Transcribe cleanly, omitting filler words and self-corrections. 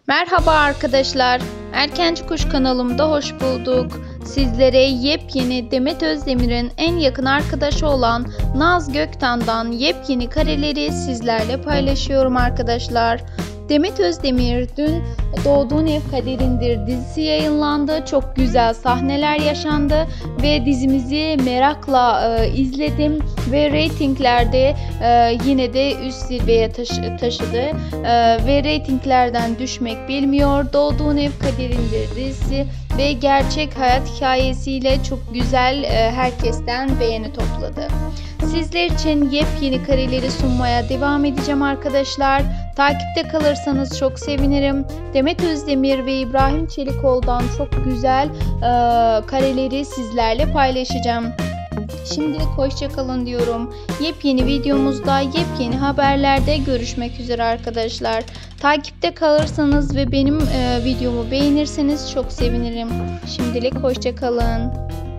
Merhaba arkadaşlar. Erkenci Kuş kanalımda hoş bulduk. Sizlere yepyeni Demet Özdemir'in en yakın arkadaşı olan Naz Göktan'dan yepyeni kareleri sizlerle paylaşıyorum arkadaşlar. Demet Özdemir dün Doğduğun Ev Kaderindir dizisi yayınlandı. Çok güzel sahneler yaşandı ve dizimizi merakla izledim ve reytinglerde yine de üst zirveye taşıdı ve reytinglerden düşmek bilmiyor. Doğduğun Ev Kaderindir dizisi ve gerçek hayat hikayesiyle çok güzel, herkesten beğeni topladı. Sizler için yepyeni kareleri sunmaya devam edeceğim arkadaşlar. Takipte kalırsanız çok sevinirim. Demet Özdemir ve İbrahim Çelikoğlu'dan çok güzel kareleri sizlerle paylaşacağım. Şimdilik hoşça kalın diyorum. Yepyeni videomuzda, yepyeni haberlerde görüşmek üzere arkadaşlar. Takipte kalırsanız ve benim videomu beğenirseniz çok sevinirim. Şimdilik hoşça kalın.